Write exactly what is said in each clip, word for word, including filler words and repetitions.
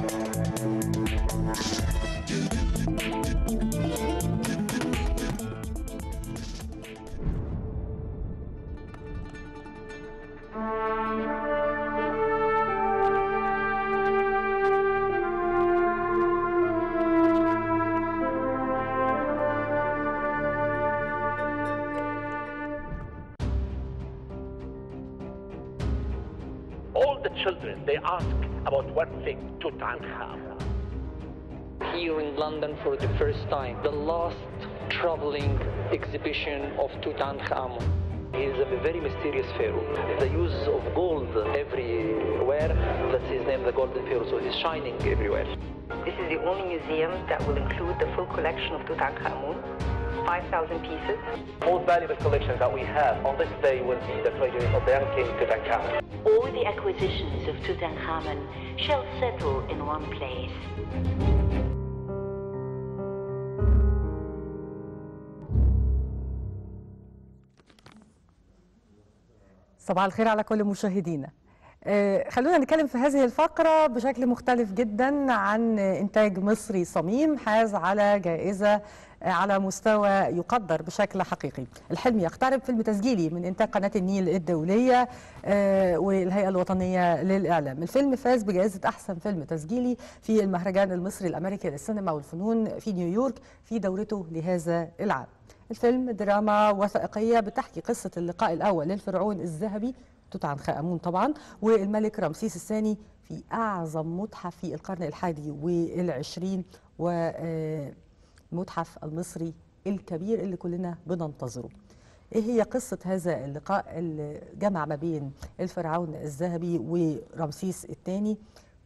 All the children, they ask about one thing, Tutankhamun. Here in London for the first time, the last traveling exhibition of Tutankhamun. He is a very mysterious pharaoh. The use of gold everywhere, that's his name, the Golden Pharaoh, so he's shining everywhere. This is the only museum that will include the full collection of Tutankhamun. five thousand pieces. Most valuable collection that we have on this day will be the treasury of the young king Tutankhamun. All the acquisitions of Tutankhamun shall settle in one place. صباح الخير على كل مشاهدينا. آه خلونا نتكلم في هذه الفقرة بشكل مختلف جدا عن إنتاج مصري صميم حاز على جائزة على مستوى يقدر بشكل حقيقي. الحلم يقترب، فيلم تسجيلي من إنتاج قناة النيل الدولية آه والهيئة الوطنية للإعلام. الفيلم فاز بجائزة أحسن فيلم تسجيلي في المهرجان المصري الأمريكي للسينما والفنون في نيويورك في دورته لهذا العام. الفيلم دراما وثائقية بتحكي قصة اللقاء الأول للفرعون الذهبي توت عنخ آمون طبعا والملك رمسيس الثاني في أعظم متحف في القرن الحادي والعشرين والمتحف المصري الكبير اللي كلنا بننتظره. إيه هي قصة هذا اللقاء اللي جمع ما بين الفرعون الذهبي ورمسيس الثاني،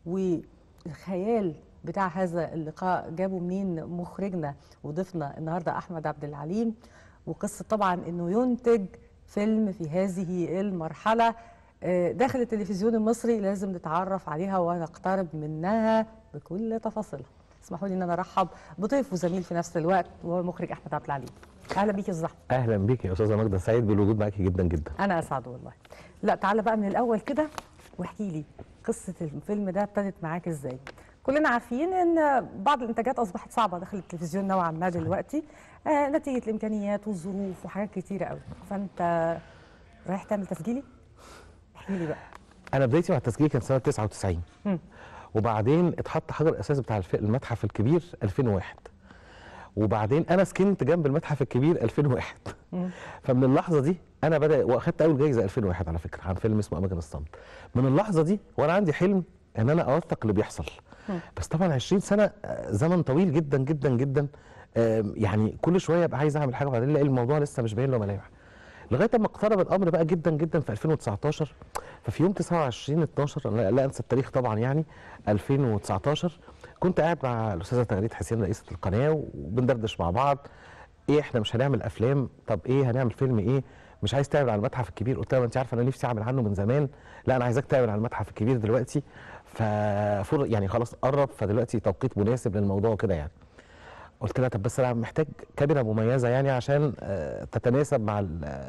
والخيال بتاع هذا اللقاء جابوا منين مخرجنا وضيفنا النهارده أحمد عبد العليم، وقصة طبعا إنه ينتج فيلم في هذه المرحلة داخل التلفزيون المصري لازم نتعرف عليها ونقترب منها بكل تفاصيلها. اسمحوا لي ان انا ارحب بضيف وزميل في نفس الوقت وهو المخرج احمد عبد العليم. اهلا بيك يا استاذ احمد. اهلا بيك يا استاذه ماجده، سعيد بالوجود معاكي جدا جدا. انا اسعد والله. لا تعالى بقى من الاول كده واحكي لي قصه الفيلم ده ابتدت معاك ازاي؟ كلنا عارفين ان بعض الانتاجات اصبحت صعبه داخل التلفزيون نوعا ما دلوقتي آه نتيجه الامكانيات والظروف وحاجات كتيره قوي، فانت رايح تعمل تسجيلي؟ احكي لي بقى. انا بدايتي مع التسجيل كانت سنه تسعة وتسعين م. وبعدين اتحط حجر الاساس بتاع المتحف الكبير ألفين وواحد، وبعدين انا سكنت جنب المتحف الكبير ألفين وواحد م. فمن اللحظه دي انا بدا واخدت اول جايزه ألفين وواحد على فكره عن فيلم اسمه اماكن الصمت. من اللحظه دي وانا عندي حلم ان انا اوثق اللي بيحصل. م. بس طبعا عشرين سنه زمن طويل جدا جدا جدا، يعني كل شويه ابقى عايز اعمل حاجه وبعدين الاقي الموضوع لسه مش باين له ملامح، لغايه اما اقترب الامر بقى جدا جدا في ألفين وتسعتاشر. ففي يوم تسعة وعشرين اتناشر لا, لا انسى التاريخ طبعا، يعني ألفين وتسعتاشر كنت قاعد مع الاستاذه تغريد حسين رئيسه القناه وبندردش مع بعض. ايه احنا مش هنعمل افلام، طب ايه هنعمل فيلم ايه؟ مش عايز تعمل على المتحف الكبير؟ قلت لها انت عارفه انا نفسي اعمل عنه من زمان. لا انا عايزاك تعمل على المتحف الكبير دلوقتي، ففر يعني خلاص قرب، فدلوقتي توقيت مناسب للموضوع كده يعني. قلت لها طب بس انا محتاج كاميرا مميزه يعني عشان تتناسب مع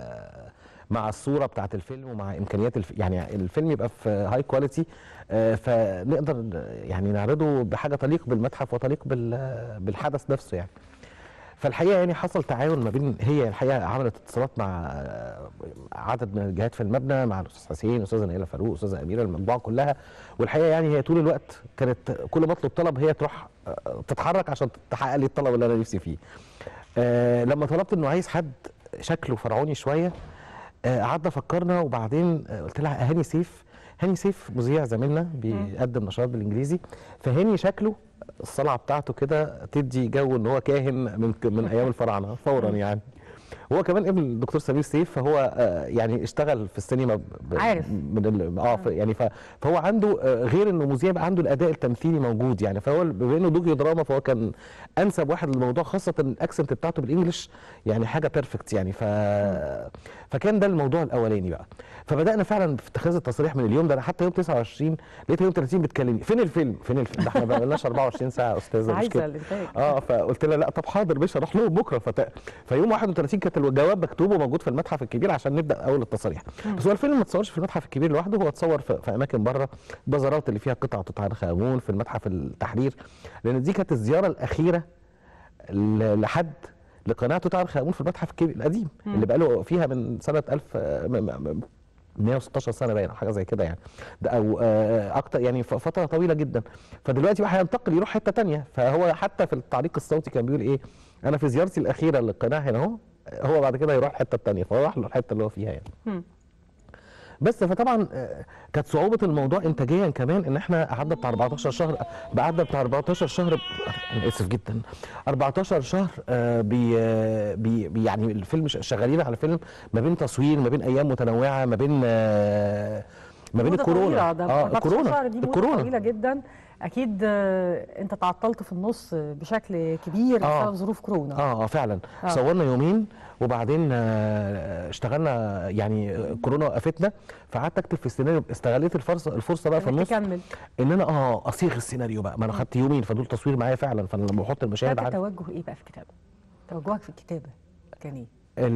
مع الصوره بتاعت الفيلم ومع امكانيات الف... يعني الفيلم يبقى في هاي كواليتي، فنقدر يعني نعرضه بحاجه تليق بالمتحف وتليق بال... بالحدث نفسه يعني. فالحقيقه يعني حصل تعاون ما بين، هي الحقيقه عملت اتصالات مع عدد من الجهات في المبنى، مع الاستاذ حسين، الاستاذه نيله فاروق، الاستاذه اميره، المجموعه كلها. والحقيقه يعني هي طول الوقت كانت كل ما اطلب طلب هي تروح تتحرك عشان تحقق لي الطلب اللي انا نفسي فيه. آه لما طلبت انه عايز حد شكله فرعوني شويه، قعدنا آه فكرنا، وبعدين قلت لها هاني سيف. هاني سيف مذيع زميلنا بيقدم نشاط بالانجليزي، فهاني شكله الصلعه بتاعته كده تدي جو ان هو كاهن من من ايام الفراعنه فورا يعني. هو كمان ابن الدكتور سمير سيف، فهو آه يعني اشتغل في السينما عارف من اه يعني فهو عنده آه غير انه مذيع بقى عنده الاداء التمثيلي موجود يعني. فهو بما انه دوجي دراما فهو كان انسب واحد للموضوع، خاصه الاكسنت بتاعته بالانجلش يعني حاجه بيرفكت يعني. ف فكان ده الموضوع الاولاني بقى. فبدانا فعلا في اتخاذ التصريح من اليوم ده. انا حتى يوم تسعة وعشرين لقيت يوم ثلاثين بتكلمني فين الفيلم فين الفيلم ده احنا ما بقالناش أربعة وعشرين ساعه يا استاذه مش كده. اه فقلت لها لا طب حاضر مش هروح لهم بكره. فت... فيوم واحد وثلاثين كانت الجواب مكتوب وموجود في المتحف الكبير عشان نبدا اول التصاريح. بس هو الفيلم ما اتصورش في المتحف الكبير لوحده، هو اتصور في, في اماكن بره، بازارات اللي فيها قطع توت عنخ امون، في المتحف التحرير، لان دي كانت الزياره الاخيره لحد لقناع توت عنخ امون في المتحف الكبير القديم مم. اللي بقى له فيها من سنه ألف مئة وستاشر سنه باين، حاجه زي كده يعني، ده او اكتر يعني فتره طويله جدا. فدلوقتي بقى هينتقل يروح حته ثانيه، فهو حتى في التعليق الصوتي كان بيقول ايه، انا في زيارتي الاخيره للقناع هنا اهو، هو بعد كده يروح الحته الثانيه، فهو راح له الحته اللي هو فيها يعني. م. بس فطبعا كانت صعوبه الموضوع انتاجيا كمان، ان احنا قعدنا بتاع أربعتاشر شهر، قعدنا بتاع أربعتاشر شهر، انا اسف جدا، أربعتاشر شهر بي بي يعني الفيلم شغالين على فيلم ما بين تصوير، ما بين ايام متنوعه، ما بين ما بين الكورونا. اه الكورونا دي الكورونا طويله جدا، اكيد انت تعطلت في النص بشكل كبير آه بسبب ظروف كورونا. اه اه فعلا آه. صورنا يومين وبعدين اشتغلنا، يعني كورونا وقفتنا، فقعدت اكتب في السيناريو، استغليت الفرصه الفرصه بقى في النص تكمل ان انا اه اصيغ السيناريو بقى، ما انا خدت يومين فدول تصوير معايا فعلا، فانا لما بحط المشاهد عارف توجه ايه بقى في الكتابه؟ توجهك في الكتابه كان ايه؟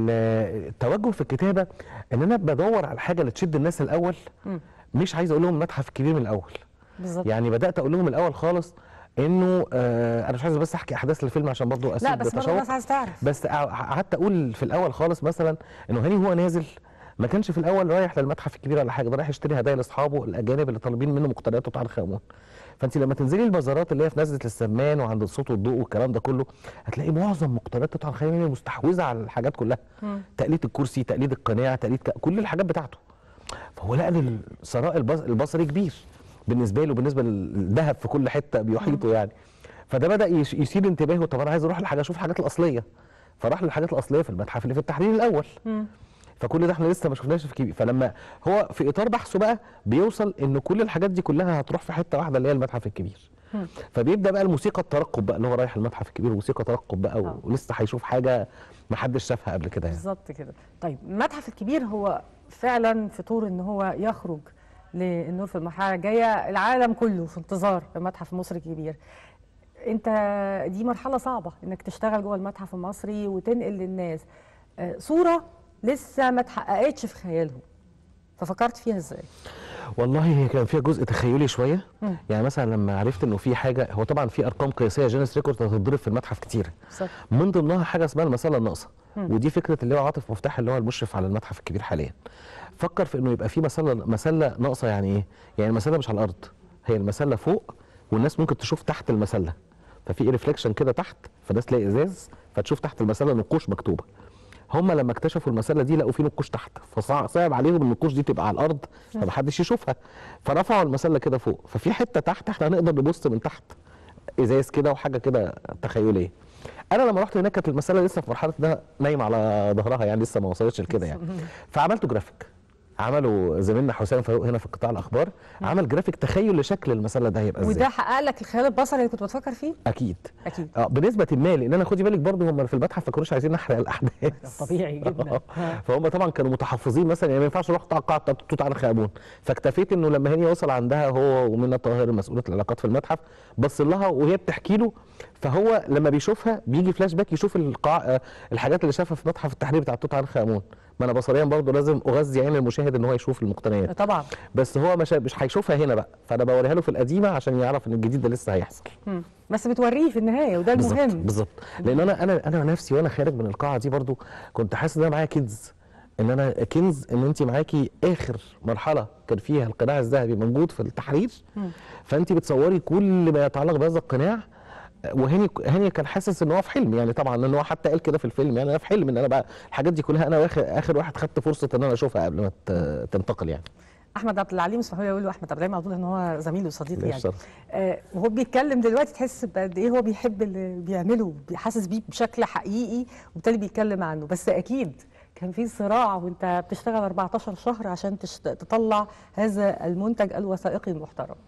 التوجه في الكتابه ان انا بدور على الحاجه اللي تشد الناس الاول، م. مش عايز اقول لهم المتحف الكبير من الاول بالظبط، يعني بدات اقول لهم الاول خالص انه آه انا مش عايز بس احكي احداث الفيلم عشان برضه اسيب لا بس برضه الناس عايز تعرف، بس قعدت اقول في الاول خالص مثلا انه هاني هو نازل ما كانش في الاول رايح للمتحف الكبير ولا حاجه، ده رايح يشتري هدايا لاصحابه الاجانب اللي طالبين منه مقتنيات توت عنخ امون. فانت لما تنزلي البازارات اللي هي في نزله السمان وعند الصوت والضوء والكلام ده كله، هتلاقي معظم مقتنيات توت عنخ امون مستحوذه على الحاجات كلها، تقليد الكرسي، تقليد القناع، تقليد كل الحاجات بتاعته. فهو لقى ان الثراء البصري كبير بالنسبه له، بالنسبه للذهب في كل حته بيحيطه يعني. فده بدا يثير انتباهه، طب انا عايز اروح لحاجه اشوف الحاجات الاصليه، فراح للحاجات الاصليه في المتحف اللي في التحرير الاول. م. فكل ده احنا لسه ما شفناش في كبير، فلما هو في اطار بحثه بقى بيوصل ان كل الحاجات دي كلها هتروح في حته واحده اللي هي المتحف الكبير. م. فبيبدا بقى الموسيقى الترقب بقى، اللي هو رايح المتحف الكبير وموسيقى ترقب بقى أوه. ولسه هيشوف حاجه ما حدش شافها قبل كده يعني. بالظبط كده. طيب المتحف الكبير هو فعلا في طور ان هو يخرج للنور في المرحله الجايه، العالم كله في انتظار المتحف المصري الكبير. انت دي مرحله صعبه انك تشتغل جوه المتحف المصري وتنقل للناس صوره لسه ما اتحققتش في خيالهم، ففكرت فيها ازاي؟ والله هي كان فيها جزء تخيلي شويه. م. يعني مثلا لما عرفت انه في حاجه، هو طبعا في ارقام قياسيه جينيس ريكورد هتتضرب في المتحف كتير، صح. من ضمنها حاجه اسمها المساله الناقصه، ودي فكره اللي هو عاطف مفتاح اللي هو المشرف على المتحف الكبير حاليا. فكر في انه يبقى في مسله مسله ناقصه. يعني ايه؟ يعني المسله مش على الارض، هي المسله فوق والناس ممكن تشوف تحت المسله، ففي ريفليكشن كده تحت، فالناس تلاقي ازاز فتشوف تحت المسله نقوش مكتوبه. هم لما اكتشفوا المسله دي لقوا في نقوش تحت، فصعب عليهم النقوش دي تبقى على الارض فمحدش يشوفها، فرفعوا المسله كده فوق، ففي حته تحت احنا هنقدر نبص من تحت ازاز كده وحاجه كده تخيليه. انا لما رحت هناك كانت المساله لسه في مرحله انها نايمه على ظهرها، يعني لسه ما وصلتش لكده يعني. فعملته جرافيك، عملوا زميلنا حسام فاروق هنا في قطاع الاخبار، عمل جرافيك تخيل لشكل المسله ده هيبقى ازاي. وده حقق لك الخيال البصري اللي كنت بتفكر فيه؟ اكيد اكيد اه بنسبه ما، لان انا خدي بالك برضه هم في المتحف ما كانوش عايزين نحرق الاحداث. طبيعي جدا. فهم طبعا كانوا متحفظين، مثلا يعني ما ينفعش اروح قاعه توت عنخ امون، فاكتفيت انه لما هاني وصل عندها هو ومنى طاهر مسؤوله العلاقات في المتحف، بص لها وهي بتحكي له، فهو لما بيشوفها بيجي فلاش باك يشوف القاع الحاجات اللي شافها في متحف التحرير بتاع توت عنخ امون. ما انا بصريا برضه لازم اغذي عين المشاهد ان هو يشوف المقتنيات طبعا، بس هو مش مش هيشوفها هنا بقى، فانا بوريها له في القديمه عشان يعرف ان الجديد ده لسه هيحصل. مم. بس بتوريه في النهايه وده المهم. بالظبط، لان انا انا انا نفسي وانا خارج من القاعه دي برضه كنت حاسس ان انا معايا كنز، ان انا كنز، ان انت معاكي اخر مرحله كان فيها القناع الذهبي موجود في التحرير، مم. فانت بتصوري كل ما يتعلق بهذا القناع. وهاني هاني كان حاسس ان هو في حلم، يعني طبعا ان هو حتى قال كده في الفيلم، يعني انا في حلم ان انا بقى الحاجات دي كلها انا واخر اخر واحد خدت فرصه ان انا اشوفها قبل ما تنتقل يعني. احمد عبد العليم اسمحوا لي اقول له احمد عبد العليم على طول ان هو زميل وصديقي يعني. آه وهو بيتكلم دلوقتي تحس بقد ايه هو بيحب اللي بيعمله، حاسس بيه بشكل حقيقي وبالتالي بيتكلم عنه. بس اكيد كان في صراع وانت بتشتغل أربعتاشر شهر عشان تطلع هذا المنتج الوثائقي المحترم.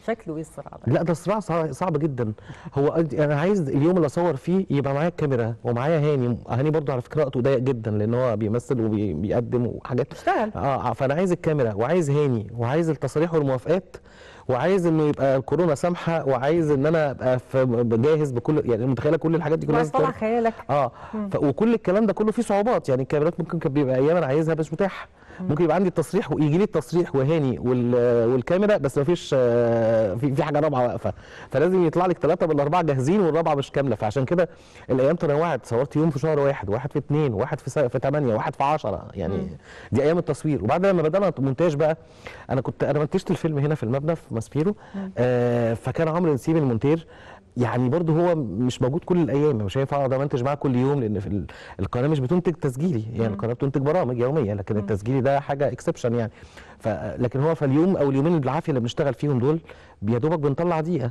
شكله ايه الصراع ده؟ لا ده صراع صعب, صعب جدا. هو انا عايز اليوم اللي اصور فيه يبقى معايا الكاميرا ومعايا هاني. هاني برضه على فكره وقته ضيق جدا لان هو بيمثل وبيقدم وحاجات اشتغل. اه فانا عايز الكاميرا وعايز هاني وعايز التصاريح والموافقات وعايز انه يبقى الكورونا سامحه وعايز ان انا ابقى جاهز بكل، يعني متخيله كل الحاجات دي كلها طبعا خيالك. اه وكل الكلام ده كله فيه صعوبات. يعني الكاميرات ممكن كان بيبقى ايام انا عايزها بس متاحه، ممكن يبقى عندي التصريح ويجي لي التصريح وهاني والكاميرا بس ما فيش في في حاجه رابعه واقفه، فلازم يطلع لك ثلاثه بالاربعه جاهزين والرابعه مش كامله. فعشان كده الايام تنوعت، صورت يوم في شهر واحد، واحد في اثنين، واحد في في ثمانيه، واحد في عشرة، يعني م. دي ايام التصوير. وبعد لما بدانا مونتاج بقى، انا كنت انا منتجت الفيلم هنا في المبنى في ماسبيرو، آه فكان عمرو نسيب المونتير يعني برضه هو مش موجود كل الايام، مش هينفع اقعد امنتج معاه كل يوم لان في القناه مش بتنتج تسجيلي، يعني القناه بتنتج برامج يوميه لكن م. التسجيلي ده حاجه اكسبشن يعني. ف لكن هو في اليوم او اليومين اللي بالعافيه اللي بنشتغل فيهم دول يا دوبك بنطلع دقيقه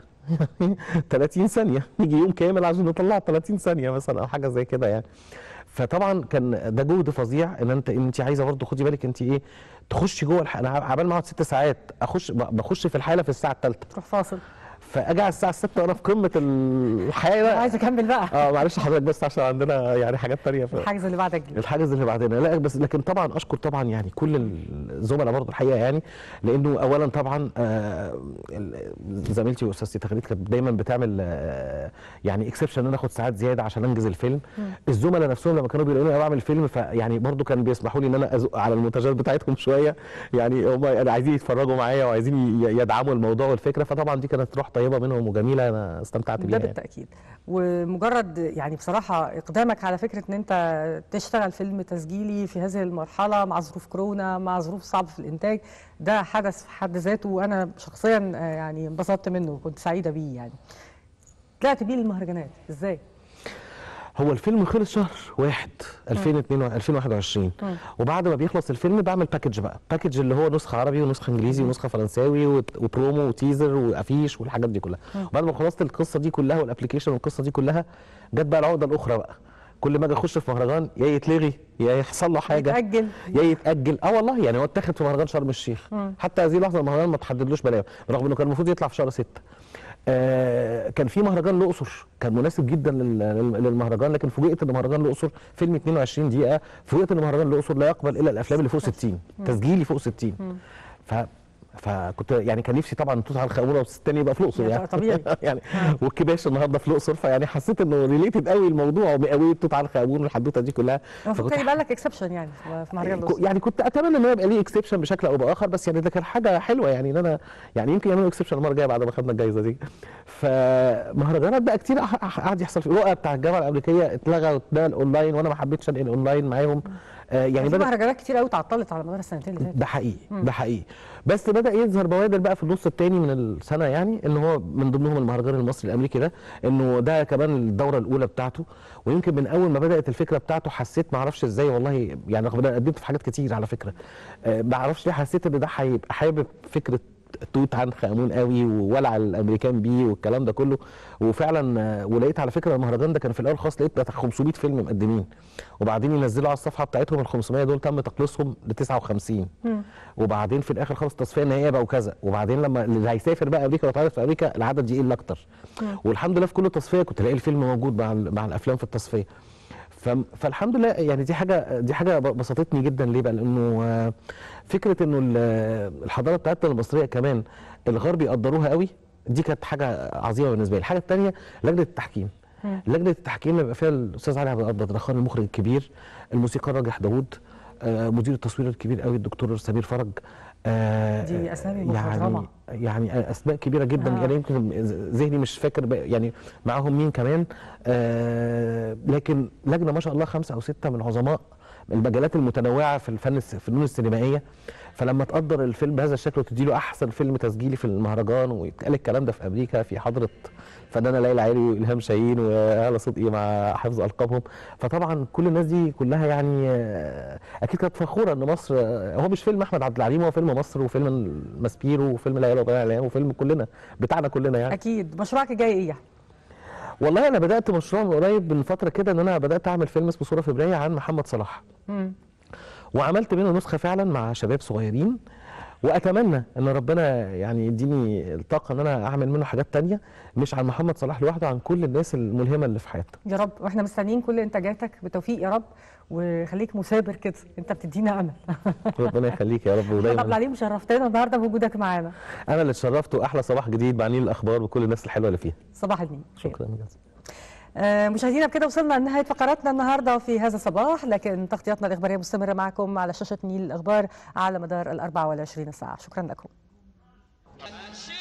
ثلاثين ثانيه، نيجي يوم كامل عشان نطلع ثلاثين ثانيه مثلا او حاجه زي كده يعني. فطبعا كان ده جهد فظيع ان انت انت عايزه برضه خدي بالك انت ايه تخشي جوه الح... انا عبال ما اقعد ست ساعات اخش بخش في الحاله في الساعه الثالثه تروح فاصل، فاجي على الساعه ستة وانا في قمه الحياه عايز اكمل بقى. اه معلش حضرتك بس عشان عندنا يعني حاجات ثانيه ف... الحاجز اللي بعدك دي الحاجز اللي بعدنا لا بس لكن طبعا اشكر طبعا يعني كل الزملاء برضه الحقيقه يعني، لانه اولا طبعا آه زميلتي واستاذتي تغريد كانت دايما بتعمل آه يعني اكسبشن ان انا اخد ساعات زياده عشان انجز الفيلم. م. الزملاء نفسهم لما كانوا بيلاقوني انا بعمل فيلم فيعني برضه كانوا بيسمحوا لي ان انا ازق على المنتجات بتاعتهم شويه، يعني هم عايزين يتفرجوا معايا وعايزين يدعموا الموضوع والفكره، فطبعا دي كانت روح طيبه منهم وجميله انا استمتعت بيها. ده بالتاكيد. ومجرد يعني بصراحه اقدامك على فكره ان انت تشتغل فيلم تسجيلي في هذه المرحله مع ظروف كورونا مع ظروف صعبه في الانتاج ده حدث في حد ذاته، وانا شخصيا يعني انبسطت منه وكنت سعيده بيه. يعني طلعت بيه للمهرجانات ازاي؟ هو الفيلم خلص شهر واحد ألفين وواحد وعشرين م. وبعد ما بيخلص الفيلم بعمل باكج بقى، باكج اللي هو نسخه عربي ونسخه انجليزي ونسخه فرنساوي وبرومو وتيزر وافيش والحاجات دي كلها. وبعد ما خلصت القصه دي كلها والابلكيشن والقصه دي كلها جت بقى العقده الاخرى بقى، كل ما اجي اخش في مهرجان يا يتلغي يا يحصل له حاجه يتاجل يا يتاجل. اه والله يعني هو اتاخد في مهرجان شرم الشيخ م. حتى هذه اللحظه المهرجان ما تحددلوش بلاوي رغم انه كان المفروض يطلع في شهر ستة. آه كان في مهرجان الاقصر كان مناسب جدا للمهرجان، لكن فوجئت ان مهرجان الاقصر فيلم اثنين وعشرين دقيقه، فوجئت ان مهرجان الاقصر لا يقبل الا الافلام اللي فوق ستين تسجيلي فوق ستين. ف فكنت يعني كان نفسي طبعا توت عنخ امون والستاني يبقى في الاقصر يعني طبيعي يعني والكباش النهارده في الاقصر، فيعني حسيت انه ريليتد قوي الموضوع ومقاويه توت عنخ امون والحدوته دي كلها. فكنت يبقى لك اكسبشن يعني في مهرجان الاقصر. يعني كنت اتمنى انه يبقى ليه اكسبشن بشكل او باخر، بس يعني ده كان حاجه حلوه يعني ان انا يعني يمكن يعملوا اكسبشن المره الجايه بعد ما خدنا الجائزه دي. فمهرجانات بقى كتير قعد يحصل في الرؤى بتاع الجامعه الامريكيه اتلغى واتنقل اونلاين وانا ما حبيتش انقل اونلاين معاهم. آه يعني في مهرجانات كتير قوي اتعطلت على مدار السنتين اللي فاتوا. ده حقيقي ده حقيقي، بس بدا يظهر بوادر بقى في النص الثاني من السنه يعني ان هو من ضمنهم المهرجان المصري الامريكي ده، انه ده كمان الدوره الاولى بتاعته. ويمكن من اول ما بدات الفكره بتاعته حسيت ما اعرفش ازاي والله يعني رغم ان انا قدمت في حاجات كتير على فكره آه ما اعرفش ليه حسيت ان ده هيبقى حابب فكره توت عنخ امون قوي وولع الامريكان بيه والكلام ده كله. وفعلا ولقيت على فكره المهرجان ده كان في الاول خالص لقيت بتاع خمسمائة فيلم مقدمين، وبعدين ينزلوا على الصفحه بتاعتهم ال خمسمائة دول تم تقليصهم ل تسعة وخمسين، وبعدين في الاخر خالص التصفيه النهائيه بقى وكذا، وبعدين لما اللي هيسافر بقى امريكا ويتعرض في امريكا العدد يقل اكتر. والحمد لله في كل تصفيه كنت الاقي الفيلم موجود مع مع الافلام في التصفيه. فالحمد لله يعني دي حاجه دي حاجه بسطتني جدا. ليه بقى؟ لانه فكره انه الحضاره بتاعتنا المصريه كمان الغرب يقدروها قوي، دي كانت حاجه عظيمه بالنسبه لي. الحاجه الثانيه لجنه التحكيم. لجنه التحكيم يبقى فيها الاستاذ علي عبد الرخان المخرج الكبير، الموسيقار راجح داوود، مدير التصوير الكبير قوي الدكتور سمير فرج. دي اسامي مخضرمه يعني يعني اسماء كبيره جدا آه. يعني يمكن ذهني مش فاكر يعني معاهم مين كمان. آه لكن لجنه ما شاء الله خمسه او سته من عظماء المجالات المتنوعه في الفن في الفنون السينمائيه. فلما تقدر الفيلم بهذا الشكل وتدي له احسن فيلم تسجيلي في المهرجان، ويتقال الكلام ده في امريكا في حضره فنانه ليلى علوي والهام شاهين وهاله صدقي مع حفظ القابهم، فطبعا كل الناس دي كلها يعني اكيد كانت فخوره ان مصر، هو مش فيلم احمد عبد العليم، هو فيلم مصر وفيلم ماسبيرو وفيلم ليلى وبيان وفيلم كلنا بتاعنا كلنا يعني. اكيد. مشروعك الجاي ايه؟ والله انا بدات مشروع من قريب من فتره كده ان انا بدات اعمل فيلم اسمه صوره فبراير عن محمد صلاح. امم وعملت منه نسخه فعلا مع شباب صغيرين، واتمنى ان ربنا يعني يديني الطاقه ان انا اعمل منه حاجات تانية، مش عن محمد صلاح لوحده، عن كل الناس الملهمه اللي في حياتنا. يا رب، واحنا مستنيين كل انتاجاتك بالتوفيق يا رب، وخليك مثابر كده، انت بتدينا امل. ربنا يخليك يا رب. ودايما عبد العليم شرفتنا النهارده بوجودك معانا. انا اللي اتشرفت، واحلى صباح جديد مع نيل الاخبار بكل الناس الحلوه اللي فيها. صباح النيل. شكرا جزيلا. آه مشاهدينا بكده وصلنا لنهايه فقراتنا النهارده في هذا الصباح، لكن تغطياتنا الاخباريه مستمره معكم على شاشه نيل الاخبار على مدار ال أربع وعشرين ساعه. شكرا لكم.